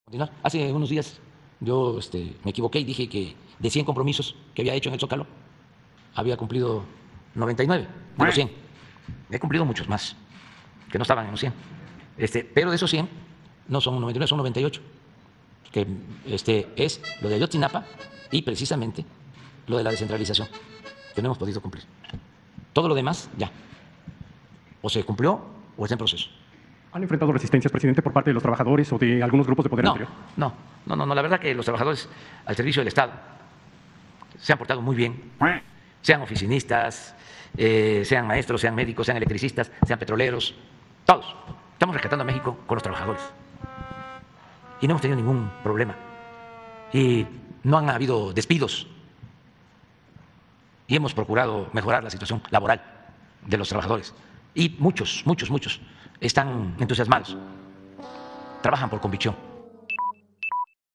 Hace unos días yo me equivoqué y dije que de 100 compromisos que había hecho en el Zócalo, había cumplido 99 de los 100. He cumplido muchos más que no estaban en los 100. Pero de esos 100 no son 99, son 98, que es lo de Ayotzinapa y precisamente lo de la descentralización, que no hemos podido cumplir. Todo lo demás ya, o se cumplió o está en proceso. ¿Han enfrentado resistencias, presidente, por parte de los trabajadores o de algunos grupos de poder anterior? No, la verdad que los trabajadores al servicio del Estado se han portado muy bien, sean oficinistas, sean maestros, sean médicos, sean electricistas, sean petroleros, todos. Estamos rescatando a México con los trabajadores y no hemos tenido ningún problema y no han habido despidos y hemos procurado mejorar la situación laboral de los trabajadores y muchos están entusiasmados, trabajan por convicción.